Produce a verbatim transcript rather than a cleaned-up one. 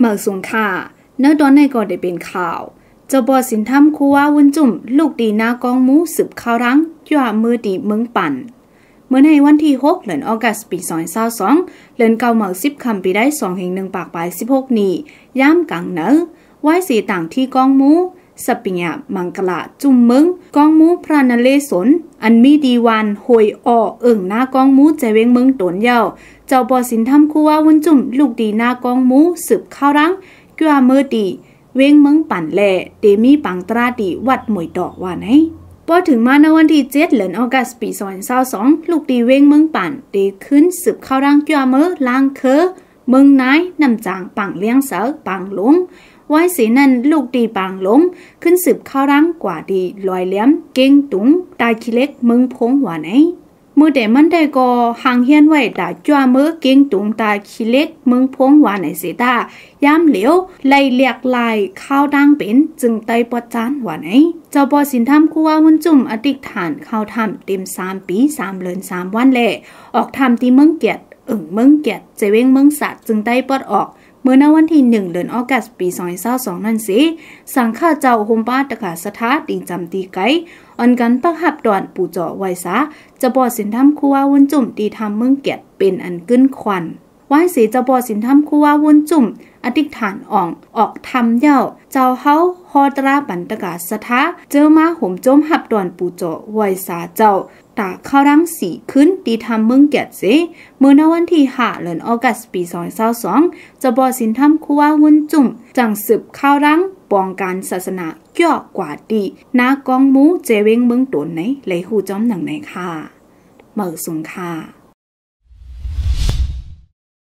เมื่อสูงค่าเนื้อตอนในก็ได้เป็นข่าวเจ้าบอสินทำคูว่าวุ้นจุ่มลูกดีนากองมูสืบข้าวรั้งย่ามือดีเมืองปั่นเมื่อในวันที่หกเดือนออกัสปีสองพันยี่สิบสองเดือนเก้าเมื่อสิบคำปีได้สองแห่งหนึ่งปากปลายสิบหกนี้ย่ามกลางเนื้อไว้สีต่างที่กองมูสปิญญามังกลาจุ่มมึงกองมูพระนเลศวรอันมีดีวันหวยอ้อเอิ่งหน้ากองมูใจเวงเมืองตนเยาเจ้าบอสินทำคูว่าวุ้นจุ่มลูกดีหน้ากองมูสืบข้าวรั้งย่ามือดีเวงเมืองปั่นแหล่เดมีปังตราดีวัดหมวยดอกว่าไหนพอถึงมาในวันที่เจ็ดเดือนออกัสปีสองพันยี่สิบสองลูกดีเวงเมืองปั่นเดขึ้นสืบข้าวรังจ้าเมือลางเคอเมืองนายนำจางปังเลี้ยงเสาปังหลงไว้สีนั้นลูกดีปังหลงขึ้นสืบข้าวรังกว่าดีลอยเลี้ยมเก่งตุงตายขี้เล็กเมืองพงว่าไหนมือเดมันได้ก็ห่างเฮียนไว้ด่าจ้าเมือเก่งตุงตายขี้เล็กเมืองพงว่าไหนเสียตายามเหลียวไล่เลียกลายข้าวดังเป็นจึงไตปอดจานว่าไหนเจ้าบอสินทำคูว่าวุ้นจุ่มอติกฐานเข้าทำเต็มสามปีสามเดือนสามวันแหละออกทำที่เมืองเกียรติเอิ่งเมืองเกียรติเจเวงเมืองสัตว์จึงไตปอดออกเมื่อในวันที่หนึ่งเดือนออกัสปีสองพันยี่สิบสองนั่นสิสังฆาเจ้าโฮมป้าตะกาสถาตีจำตีไกอันกันปักหับดอนปู่เจาะไว้ซะจะบอสินทำคูว่าวุ้นจุ่มตีทำเมืองเกียรติเป็นอันกึ้นควันไว้สีจะบอสินทำคูว่าวุ้นจุ่มอธิษฐานอ่องออกทำเย้าเจ้าเฮาฮอตราปันตะกาสถาเจอมาห่มจมหับดอนปู่เจาะไว้ซาเจ้าตาข้าวรังสีขึ้นตีทำเมืองเกียรติเสเมื่อในวันที่ห้าเดือนออกัสปีสองพันยี่สิบสองจะบอสินทำคูว่าวุ้นจุ่มจังสืบข้าวรังปองการศาสนาย่อกว่าดีนากองมูเจเวงเมืองตนไหนเลยหูจอมหนังไหนค่ะเมื่อสุงค่ะ